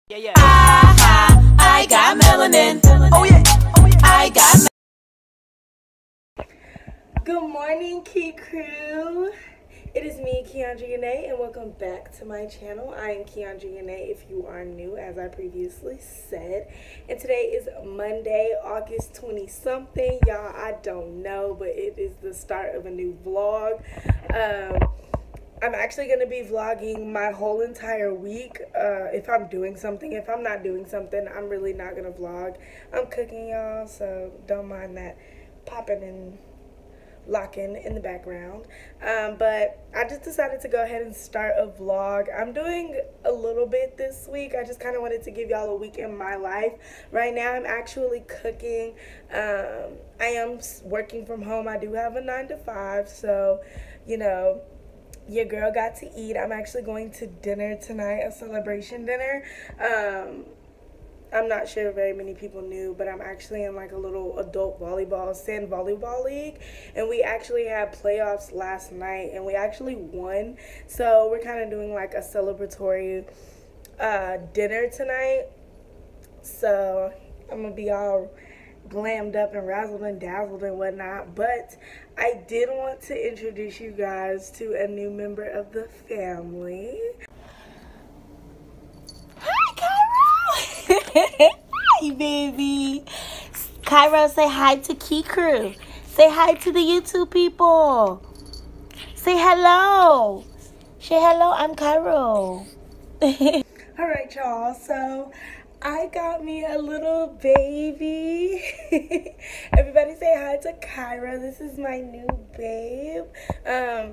Yeah. I got melanin. Oh yeah. I got Good morning, Key Crew. It is me, Ky'Andra, and welcome back to my channel. I am Ky'Andra if you are new, as I previously said. And today is Monday, August 20-something. Y'all, I don't know, but it is the start of a new vlog. I'm actually going to be vlogging my whole entire week if I'm doing something. If I'm not doing something, I'm really not going to vlog. I'm cooking, y'all, so don't mind that popping and locking in the background. But I just decided to go ahead and start a vlog. I'm doing a little bit this week. I just kind of wanted to give y'all a week in my life. Right now, I'm actually cooking. I am working from home. I do have a 9-to-5, so, you know, your girl got to eat. I'm actually going to dinner tonight, a celebration dinner. I'm not sure very many people knew, but I'm actually in like a little adult sand volleyball league. And we actually had playoffs last night and we actually won. So we're kind of doing like a celebratory dinner tonight. So I'm going to be all glammed up and razzled and dazzled and whatnot, but I did want to introduce you guys to a new member of the family. Hi, Cairo! Hi, baby. Cairo, say hi to Key Crew. Say hi to the YouTube people. Say hello. Say hello, I'm Cairo. Alright, y'all, so I got me a little baby. Everybody say hi to Kyra. This is my new babe. I'm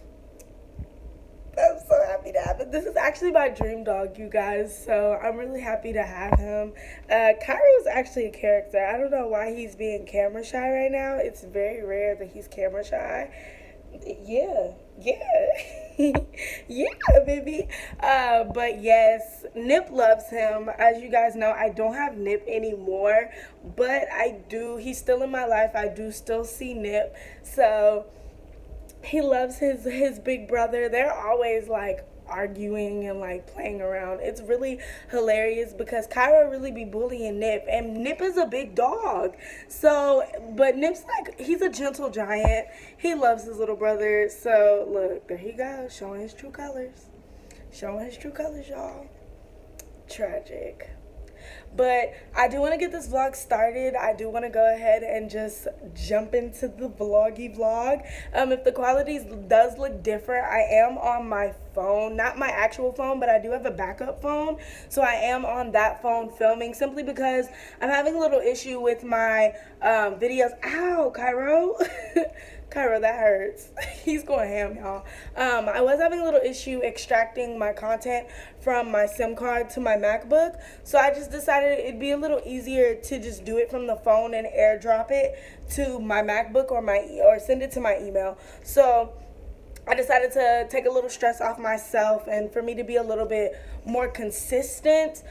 so happy to have him. This is actually my dream dog, you guys. So I'm really happy to have him. Kyra is actually a character. I don't know why he's being camera shy right now. It's very rare that he's camera shy. Yeah. Yeah, baby. But yes, Nip loves him. As you guys know, I don't have Nip anymore, but I do. He's still in my life. I do still see Nip. So he loves his big brother. They're always like arguing and like playing around. It's really hilarious because Kyra really be bullying Nip, and Nip is a big dog. So, but Nip's like, he's a gentle giant. He loves his little brother. So look, there he goes, showing his true colors. Showing his true colors, y'all. Tragic. But I do want to get this vlog started. I do want to go ahead and just jump into the vloggy vlog. If the quality does look different, I am on my phone. Not my actual phone, but I do have a backup phone. So I am on that phone filming simply because I'm having a little issue with my videos. Ow, Cairo. Cairo, that hurts. He's going ham, y'all. I was having a little issue extracting my content from my SIM card to my MacBook, so I just decided it'd be a little easier to just do it from the phone and airdrop it to my MacBook or send it to my email. So I decided to take a little stress off myself, and for me to be a little bit more consistent,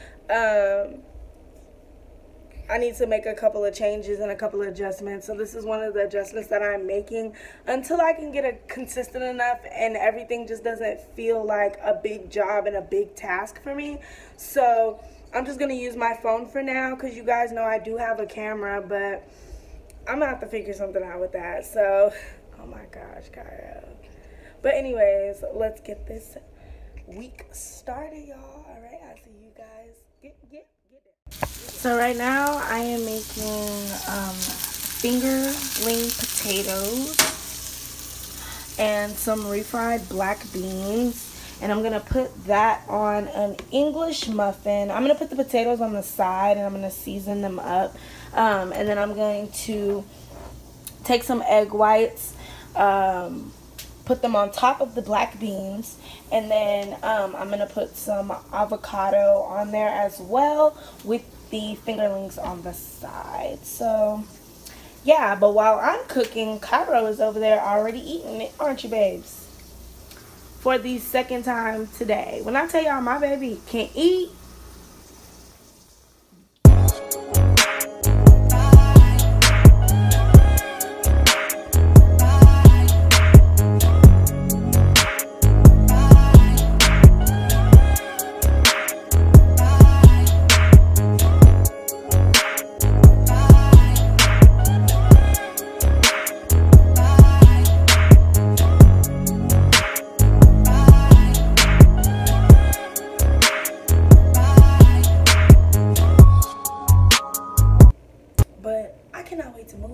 I need to make a couple of changes and a couple of adjustments. So this is one of the adjustments that I'm making until I can get it consistent enough and everything just doesn't feel like a big job and a big task for me. So I'm just going to use my phone for now because you guys know I do have a camera, but I'm going to have to figure something out with that. So, oh my gosh, Kyra. But anyways, let's get this week started, y'all. All right, I'll see you guys. Get it. So right now I am making fingerling potatoes and some refried black beans, and I'm gonna put that on an English muffin. I'm gonna put the potatoes on the side and I'm gonna season them up, and then I'm going to take some egg whites, put them on top of the black beans, and then I'm gonna put some avocado on there as well with the fingerlings on the side. So yeah, but while I'm cooking, Cairo is over there already eating it, aren't you, babes? For the second time today. When I tell y'all my baby can eat,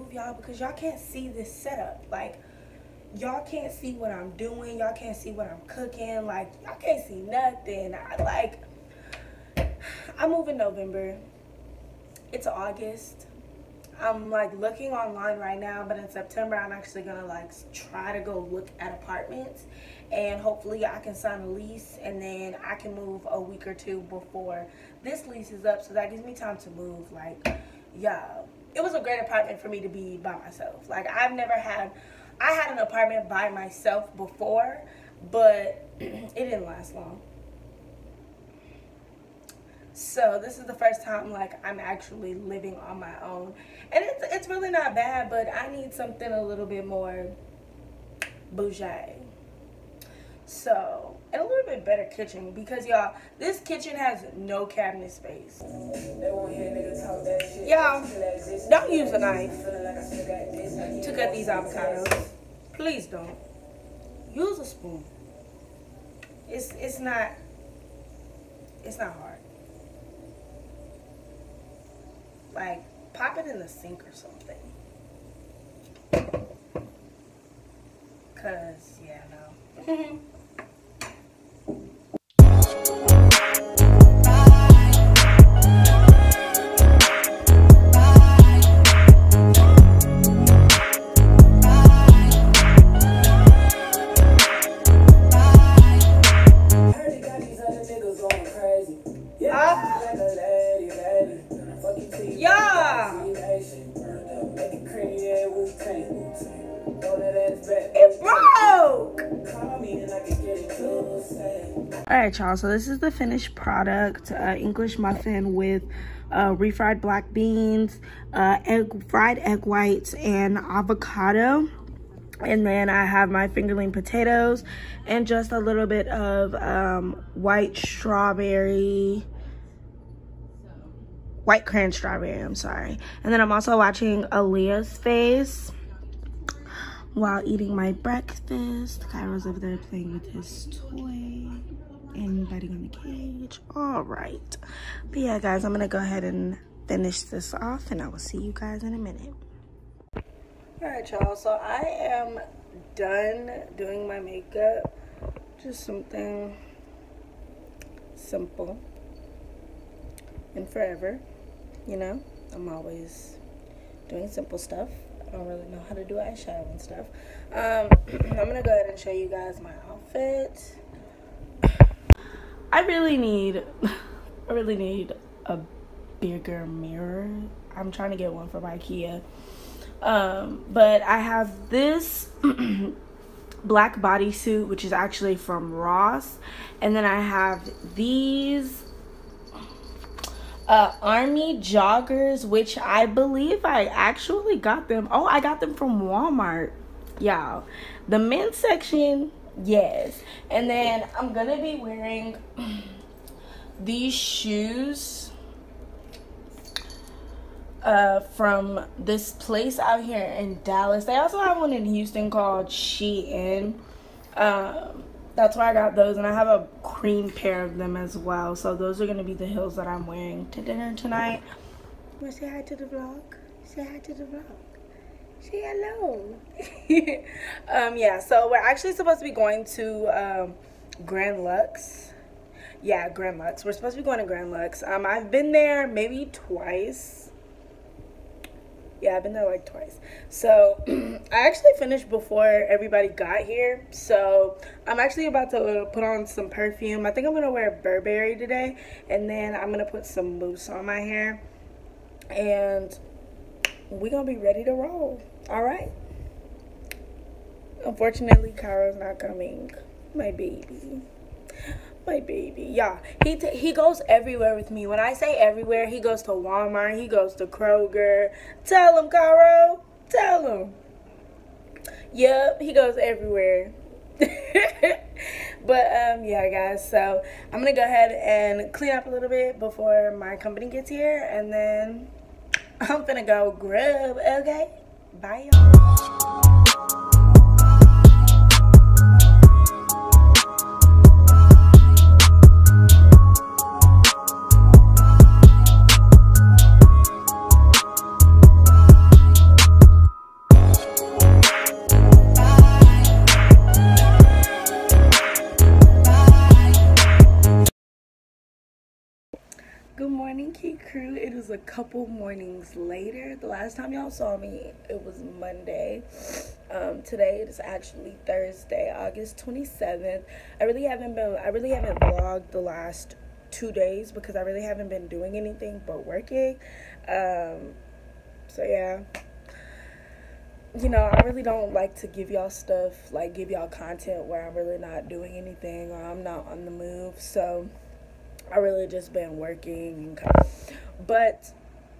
move, y'all, because y'all can't see this setup. Like, y'all can't see what I'm doing. Y'all can't see what I'm cooking. Like, y'all can't see nothing. I move in November. It's August. I'm like looking online right now, but in September I'm actually gonna like try to go look at apartments, and hopefully I can sign a lease, and then I can move a week or two before this lease is up, so that gives me time to move. Like, yeah, it was a great apartment for me to be by myself. Like, I had an apartment by myself before, but it didn't last long. So this is the first time like I'm actually living on my own, and it's really not bad, but I need something a little bit more bougie. So, and a little bit better kitchen, because y'all, this kitchen has no cabinet space. Y'all, don't use a knife to cut these avocados. Please don't. Use a spoon. It's not hard. Like, pop it in the sink or something. Cause, yeah, no. It broke! Alright, y'all, so this is the finished product. English muffin with refried black beans, fried egg whites, and avocado. And then I have my fingerling potatoes and just a little bit of white cran strawberry, I'm sorry. And then I'm also watching Aaliyah's face while eating my breakfast. Kyra's over there playing with his toy and biting on the cage. All right. But yeah, guys, I'm gonna go ahead and finish this off, and I will see you guys in a minute. All right, y'all, so I am done doing my makeup. Just something simple and forever, you know. I'm always doing simple stuff. I don't really know how to do eyeshadow and stuff. I'm gonna go ahead and show you guys my outfit. I really need a bigger mirror. I'm trying to get one from IKEA. But I have this black bodysuit, which is actually from Ross, and then I have these army joggers, which I believe I actually got them. Oh, I got them from Walmart, y'all. The men's section, yes. And then I'm gonna be wearing these shoes from this place out here in Dallas. They also have one in Houston called Shein. That's why I got those, and I have a cream pair of them as well. So those are going to be the heels that I'm wearing to dinner tonight. Want to say hi to the vlog? Say hi to the vlog. Say hello. Yeah, so we're actually supposed to be going to Grand Lux. Yeah, Grand Lux. We're supposed to be going to Grand Lux. I've been there maybe twice. Yeah, I've been there like twice. So I actually finished before everybody got here. So I'm actually about to put on some perfume. I think I'm gonna wear Burberry today, and then I'm gonna put some mousse on my hair, and we're gonna be ready to roll. All right. Unfortunately, Kyra's not coming. My baby. My baby. Yeah, he goes everywhere with me. When I say everywhere, he goes to Walmart, he goes to Kroger. Tell him, Caro. Tell him. Yep, he goes everywhere. But yeah, guys, so I'm gonna go ahead and clean up a little bit before my company gets here, and then I'm gonna go grub. Okay, bye, y'all. Good morning, Key Crew. It is a couple mornings later. The last time y'all saw me, it was Monday. Today it is actually Thursday, August 27th. I really haven't vlogged the last 2 days because I really haven't been doing anything but working. So yeah. You know, I really don't like to give y'all stuff, like give y'all content where I'm really not doing anything or I'm not on the move. So I really just been working. But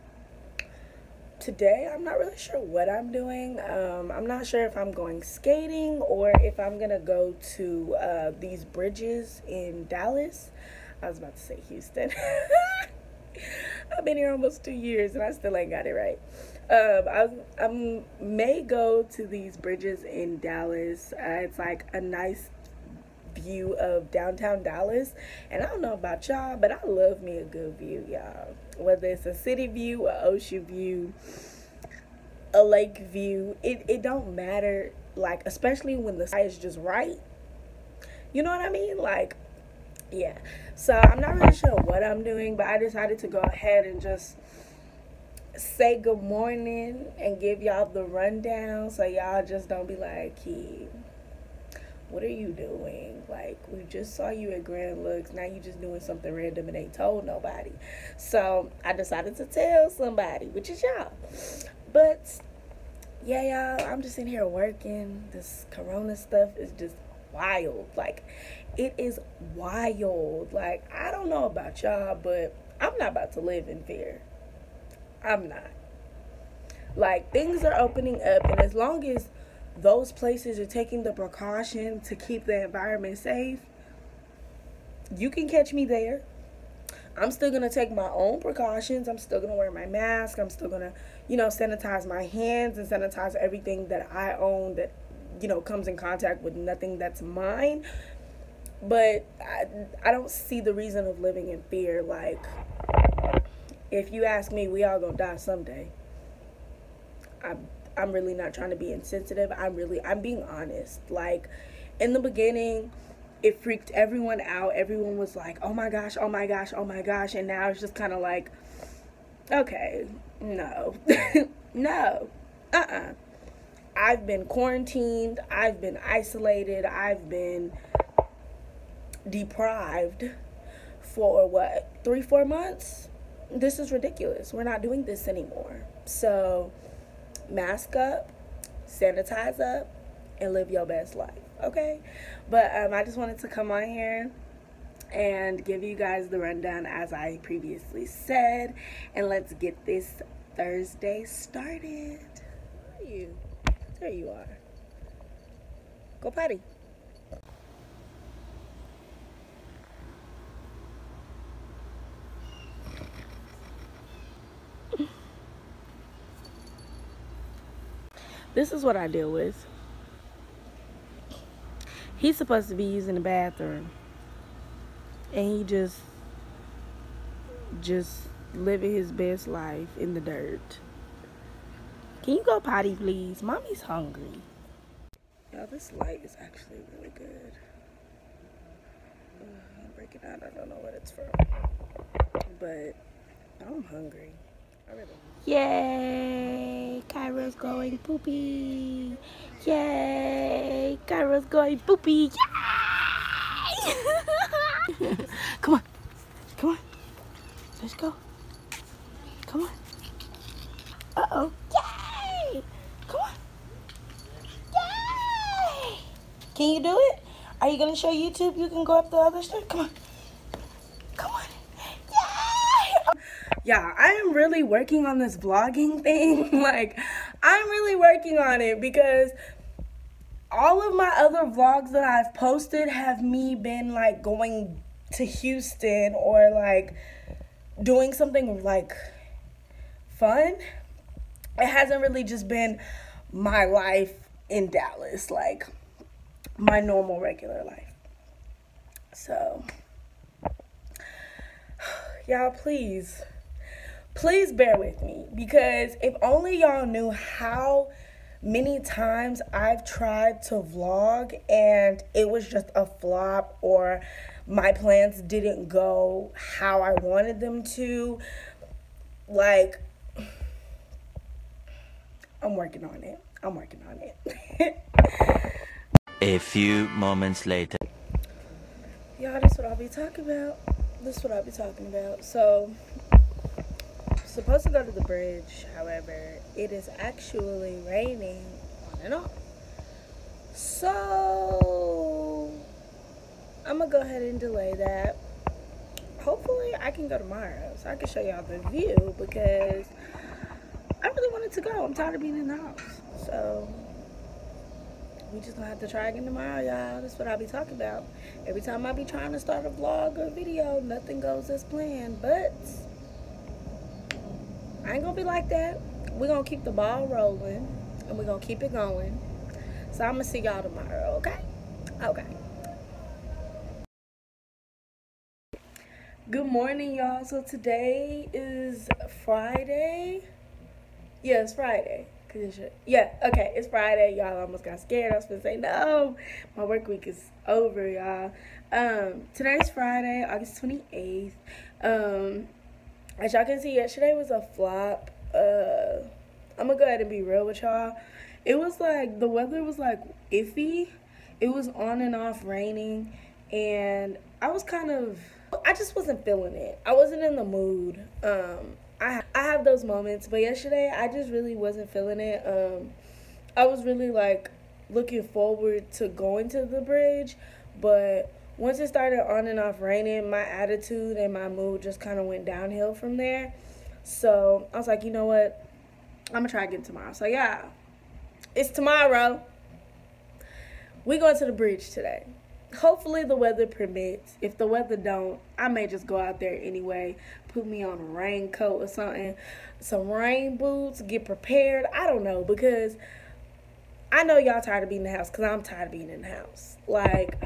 today I'm not really sure what I'm doing. I'm not sure if I'm going skating or if I'm gonna go to these bridges in Dallas. I was about to say Houston. I've been here almost 2 years and I still ain't got it right. I may go to these bridges in Dallas. It's like a nice view of downtown Dallas, and I don't know about y'all, but I love me a good view, y'all. Whether it's a city view, an ocean view, a lake view, it don't matter, like, especially when the sky is just right. You know what I mean? Like, yeah. So I'm not really sure what I'm doing, but I decided to go ahead and just say good morning and give y'all the rundown so y'all just don't be like, Key, what are you doing? Like, we just saw you at Grand Looks. Now you just doing something random and ain't told nobody. So I decided to tell somebody, which is y'all. But yeah, y'all, I'm just in here working. This corona stuff is just wild. Like, it is wild. Like, I don't know about y'all, but I'm not about to live in fear. I'm not. Like, things are opening up, and as long as those places are taking the precaution to keep the environment safe, you can catch me there. I'm still going to take my own precautions. I'm still going to wear my mask. I'm still going to, sanitize my hands and sanitize everything that I own that, comes in contact with nothing that's mine. But I don't see the reason of living in fear. Like, if you ask me, we all going to die someday. I'm really not trying to be insensitive. I'm being honest. Like, in the beginning, it freaked everyone out. Everyone was like, oh my gosh, oh my gosh, oh my gosh. And now it's just kind of like, okay, no, no, I've been quarantined. I've been isolated. I've been deprived for what, 3-4 months? This is ridiculous. We're not doing this anymore. So mask up, sanitize up, and live your best life, okay? But I just wanted to come on here and give you guys the rundown as I previously said, and let's get this Thursday started. Where are you? There you are. Go potty. This is what I deal with. He's supposed to be using the bathroom, and he just living his best life in the dirt. Can you go potty, please? Mommy's hungry. Now, this light is actually really good. I'll break it out. I don't know what it's from, but I'm hungry. Yay! Ky'Andra's going poopy. Yay! Ky'Andra's going poopy. Yay! Come on. Come on. Let's go. Come on. Uh-oh. Yay! Come on. Yay! Can you do it? Are you going to show YouTube? You can go up the other stairs. Come on. Come on. Yeah, I am really working on this vlogging thing. Like, I'm really working on it because all of my other vlogs that I've posted have me been like going to Houston or like doing something like fun. It hasn't really just been my life in Dallas, like my normal regular life. So y'all, please bear with me, because if only y'all knew how many times I've tried to vlog and it was just a flop, or my plans didn't go how I wanted them to. Like, I'm working on it. A few moments later. Y'all, this is what I'll be talking about. So, supposed to go to the bridge. However, it is actually raining on and off. So, I'm going to go ahead and delay that. Hopefully, I can go tomorrow so I can show y'all the view, because I really wanted to go. I'm tired of being in the house. So, we just gonna have to try again tomorrow, y'all. That's what I'll be talking about. Every time I be trying to start a vlog or video, nothing goes as planned. But I ain't gonna be like that. We're gonna keep the ball rolling, and we're gonna keep it going. So I'm gonna see y'all tomorrow, okay? Okay. Good morning, y'all. So today is Friday. Yeah, it's Friday. Yeah, okay, it's Friday. Y'all almost got scared. I was gonna say, no, my work week is over, y'all. Today's Friday, August 28th. As y'all can see, yesterday was a flop. I'm gonna go ahead and be real with y'all. It was like, the weather was like iffy. It was on and off raining, and I just wasn't feeling it. I wasn't in the mood. I have those moments, but yesterday I just really wasn't feeling it. I was really like looking forward to going to the bridge, but once it started on and off raining, my attitude and my mood just kind of went downhill from there. So I was like, you know what, I'm gonna try again tomorrow. So yeah, it's tomorrow. We going to the bridge today. Hopefully the weather permits. If the weather don't, I may just go out there anyway. Put me on a raincoat or something, some rain boots, get prepared. I don't know, because I know y'all tired of being in the house, because I'm tired of being in the house. Like,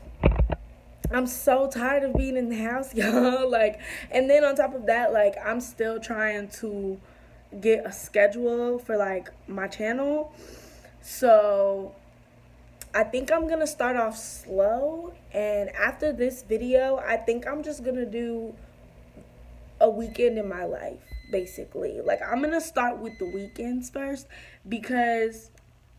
I'm so tired of being in the house, y'all. Like, and then on top of that, like, I'm still trying to get a schedule for like my channel. So I think I'm gonna start off slow, and after this video, I think I'm just gonna do a weekend in my life, basically. Like, I'm gonna start with the weekends first, because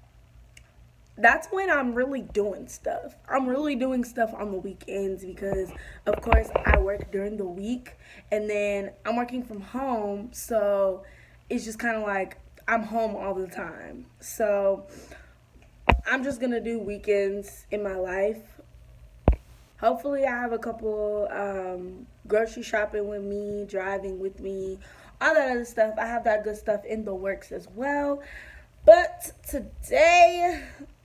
that's when I'm really doing stuff. I'm really doing stuff on the weekends, because of course I work during the week, and then I'm working from home, so it's just kind of like I'm home all the time. So I'm just gonna do weekends in my life. Hopefully I have a couple grocery shopping with me, driving with me, all that other stuff. I have that good stuff in the works as well. But today,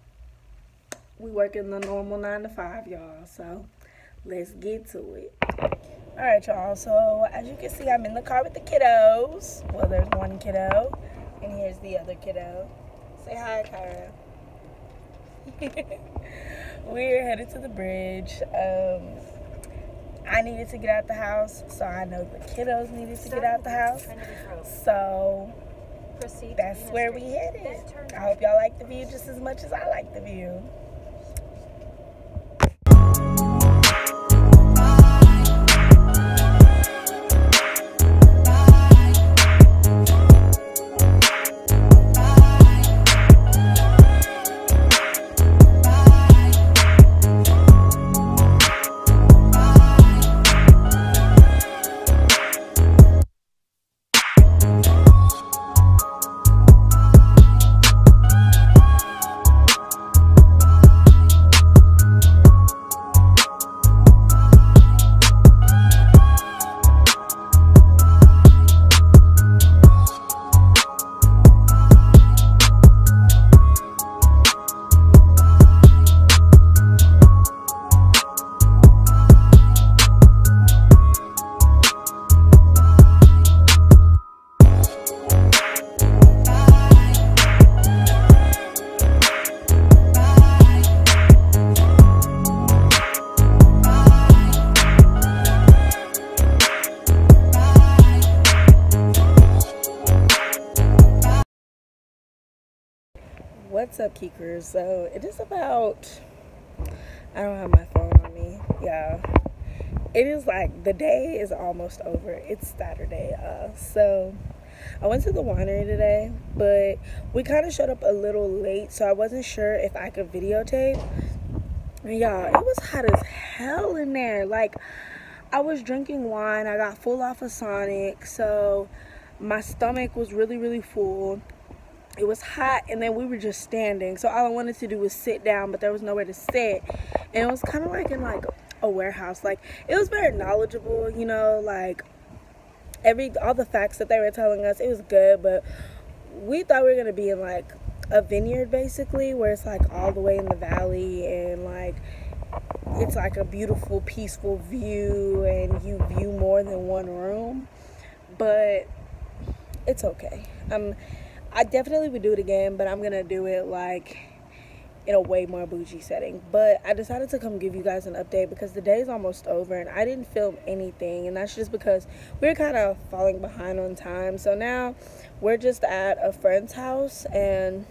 we working the normal 9 to 5, y'all. So let's get to it. All right, y'all. So as you can see, I'm in the car with the kiddos. Well, there's one kiddo, and here's the other kiddo. Say hi, Kyra. We're headed to the bridge. I needed to get out the house, so I know the kiddos needed to get out the house. So that's where we headed. I hope y'all like the view just as much as I like the view. What's up, Keekers? So it is about, I don't have my phone on me, yeah, it is like the day is almost over. It's Saturday. So I went to the winery today, but we kind of showed up a little late, so I wasn't sure if I could videotape. And y'all, it was hot as hell in there. Like, I was drinking wine. I got full off of Sonic, so my stomach was really, really full. It was hot, and then we were just standing, so all I wanted to do was sit down, but there was nowhere to sit. And it was kind of like in like a warehouse. Like, it was very knowledgeable, you know, like all the facts that they were telling us, it was good. But we thought we were gonna be in like a vineyard, basically, where it's like all the way in the valley, and like it's like a beautiful, peaceful view, and you view more than one room. But it's okay. I definitely would do it again, but I'm gonna do it like in a way more bougie setting. But I decided to come give you guys an update because the day is almost over and I didn't film anything, and that's just because we're kind of falling behind on time. So now we're just at a friend's house, and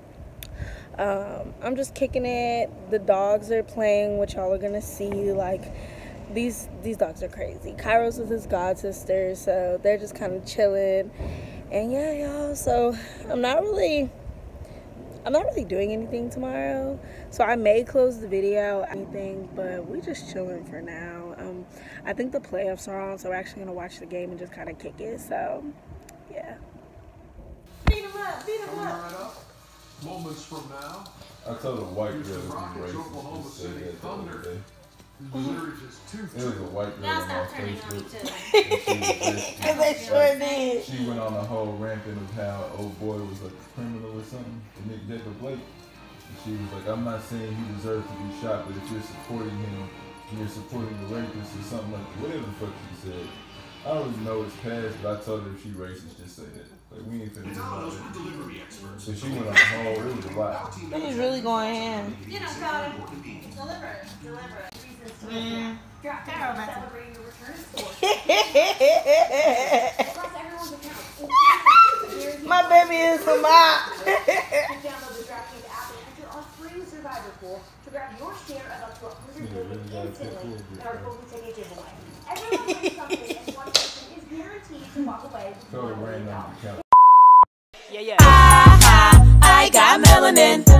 I'm just kicking it. The dogs are playing, which y'all are gonna see. Like, these dogs are crazy. Kairos with his god sister, so they're just kind of chilling. And yeah, y'all, so I'm not really doing anything tomorrow, so I may close the video, anything, but we just chilling for now. I think the playoffs are on, so we're actually gonna watch the game and just kind of kick it. So yeah. Beat him up. Moments from now, I told a white girl Houston to Rockets, be Oklahoma racist. Just said City that the other Thunder. day. Missouri just too It was a white girl Now on my stop turning on me Facebook. too. And they sure did. She went on a whole rampant of how old boy was like a criminal or something, and Nick Jacob Blake. And she was like, I'm not saying he deserves to be shot, but if you're supporting him, you're supporting the rapist or something like that. Whatever the fuck she said. I don't even know it's past, but I told her if she racist, just say that. Like, we ain't finna do all that. So she went on a whole, it was a lot. It was really going in. You know, God, deliver. Carol, that's Celebrating your return score. Across everyone's accounts. My baby is a mop. Download the DraftKings app and enter our free Survivor pool to grab your share of up to $100 million instantly in our golden ticket giveaway. Everyone wins something, and one person is guaranteed to walk away with Told her $1 ran million. on the couch. I got melanin.